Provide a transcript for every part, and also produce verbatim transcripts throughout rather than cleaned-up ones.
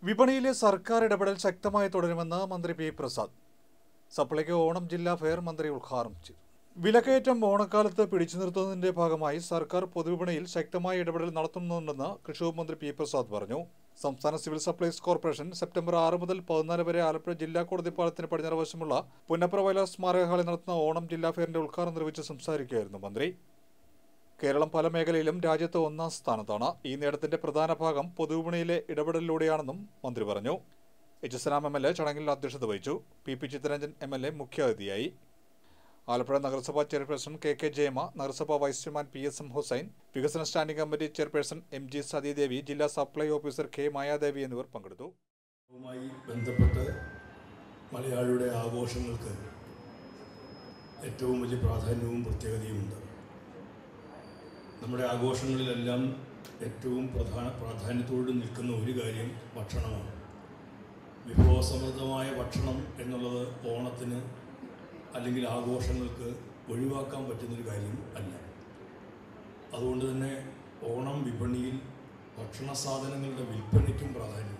വിപണിയിലെ സർക്കാർ ഇടപെടൽ ശക്തമായി തുടരുമെന്ന് മന്ത്രി പി പ്രസാദ്. സപ്ലൈകോ ഓണം ജില്ലാ ഫെയർ മന്ത്രി ഉദ്ഘാടനം ചെയ്തു. വിലക്കയറ്റം ഓണക്കാലത്ത് പിടിച്ചു നിർത്തുന്നതിന്റെ ഭാഗമായി സർക്കാർ പൊതുവിപണിയിൽ ശക്തമായ ഇടപെടൽ നടത്തുന്നുണ്ടെന്ന് കൃഷി മന്ത്രി പി പ്രസാദ് പറഞ്ഞു. സംസ്ഥാന സിവിൽ സപ്ലൈസ് കോർപ്പറേഷൻ സെപ്റ്റംബർ ആറ് മുതൽ പതിനാല് വരെ ആലപ്പുഴ ജില്ലാ കോടതി പാലത്തിന് പടിഞ്ഞാറ് വശമുള്ള പുന്നപ്ര വയലാർ സ്മാരക ഹാളിൽ നടത്തുന്ന ഓണം ജില്ലാ ഫെയറിന്റെ ഉദ്ഘാടനം നിർവഹിച്ച് സംസാരിക്കുകയായിരുന്നു മന്ത്രി. കേരളം പല മേഖലയിലും രാജ്യത്ത് ഒന്നാം സ്ഥാനത്താണ്. ഈ നേട്ടത്തിന്റെ പ്രധാന ഭാഗം പൊതുവിപണിയിലെ ഇടപെടലിലൂടെയാണെന്നും മന്ത്രി പറഞ്ഞു. H S Ram M L A ചടങ്ങിൽ അധ്യക്ഷത വഹിച്ചു. P P Chittaranjan M L A മുഖ്യാതിഥിയായി. ആലപ്പുഴ നഗരസഭാ ചെയർപേഴ്സൺ കെ കെ ജയമ, നഗരസഭാ vice chairman P S M Hussain, വികസന standing committee chairperson M G Sathidevi, ജില്ലാ സപ്ലൈ ഓഫീസർ കെ മായാദേവി എന്നിവർ പങ്കെടുത്തു. ബന്ധപ്പെട്ട് മലയാളിയുടെ ആഘോഷങ്ങൾക്ക് ഏറ്റവും വലിയ പ്രാധാന്യവും പ്രത്യേകതയുമുണ്ട്. നമ്മുടെ ആഘോഷങ്ങളിലെല്ലാം ഏറ്റവും പ്രധാന പ്രാധാന്യത്തോട് നിൽക്കുന്ന ഒരു കാര്യം ഭക്ഷണമാണ്. വിഭവസമൃദ്ധമായ ഭക്ഷണം എന്നുള്ളത് ഓണത്തിന് അല്ലെങ്കിൽ ആഘോഷങ്ങൾക്ക് ഒഴിവാക്കാൻ പറ്റുന്നൊരു കാര്യം അല്ല. അതുകൊണ്ട് തന്നെ ഓണം വിപണിയിൽ ഭക്ഷണ സാധനങ്ങളുടെ വിൽപ്പനയ്ക്കും പ്രാധാന്യമുണ്ട്.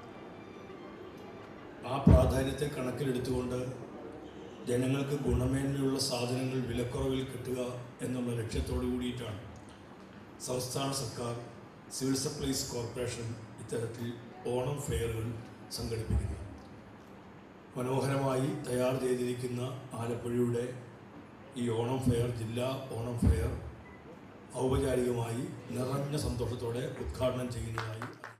ആ പ്രാധാന്യത്തെ കണക്കിലെടുത്തുകൊണ്ട് ജനങ്ങൾക്ക് ഗുണമേന്മയുള്ള സാധനങ്ങൾ വിലക്കുറവിൽ കിട്ടുക എന്നുള്ള ലക്ഷ്യത്തോടു കൂടിയിട്ടാണ് സംസ്ഥാന സർക്കാർ സിവിൽ സപ്ലൈസ് കോർപ്പറേഷൻ ഇത്തരത്തിൽ ഓണം ഫെയറുകൾ സംഘടിപ്പിക്കുന്നത്. മനോഹരമായി തയ്യാർ ചെയ്തിരിക്കുന്ന ആലപ്പുഴയുടെ ഈ ഓണം ഫെയർ, ജില്ലാ ഓണം ഫെയർ ഔപചാരികമായി നിറഞ്ഞ സന്തോഷത്തോടെ ഉദ്ഘാടനം ചെയ്യുന്നതായി